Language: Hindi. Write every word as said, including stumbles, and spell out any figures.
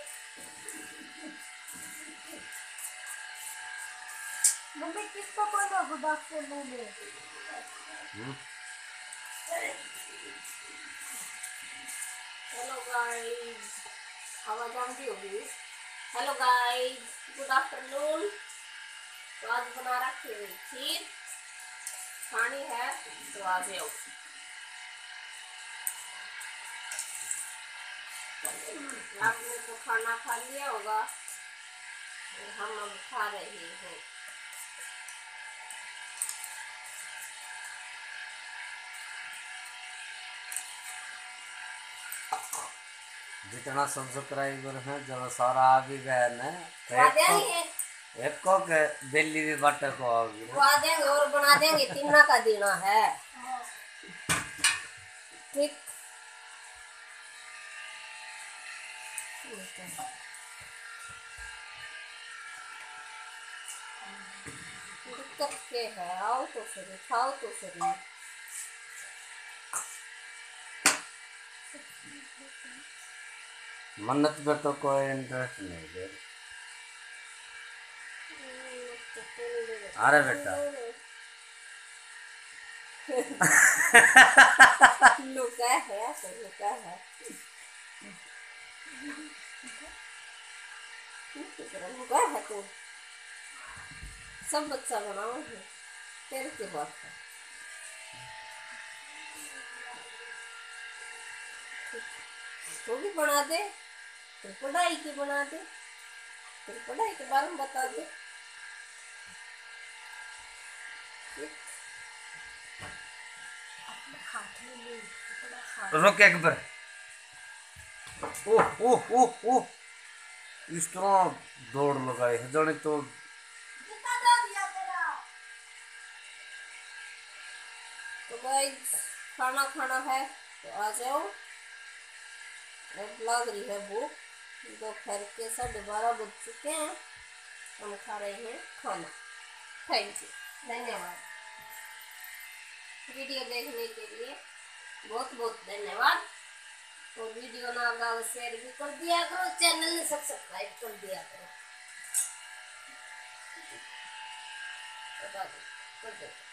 मम्मी किसको बोलो गुड आफ्टरनून में? हेलो गाइस, आवाज आती होगी। Hello guys, good afternoon. तो आज बना रखी हुई खीर खानी है तो आ जाओ। आपने तो खाना खा लिया होगा, हम अब खा रहे हैं। जितना सब्सक्राइबर है जब सारा आ भी गए न एक को के दिल्ली भी बटे को आओगी बना देंगे और बना देंगे। तीना का देना है ठीक। दिक्कत के है, आओ तो सही, खाओ तो सही। मन्नत पे तो कोई इंटरेस्ट नहीं दे। अरे बेटा लुका है, सब लुका है। लुका है तू, सब बच्चा बनाओ है तेरे की बात है। तो भी बना दे, फिर पढ़ाई की बना दे, फिर पढ़ाई के बारे में बता दे। रुक एक बार। ओह ओह ओह ओह इस तरह दौड़ लगाई है जाने तो। तो गाइस खाना खाना है तो आ जाओ। अब लग रही है भूख, दोपहर के साढ़े बारह बज चुके हैं, हम खा रहे हैं खाना। थैंक यू, धन्यवाद। वीडियो देखने के लिए बहुत बहुत धन्यवाद। तो वीडियो ना लगा शेयर भी कर दिया करो, चैनल ने सब्सक्राइब कर दिया करो। बता दो कर दो।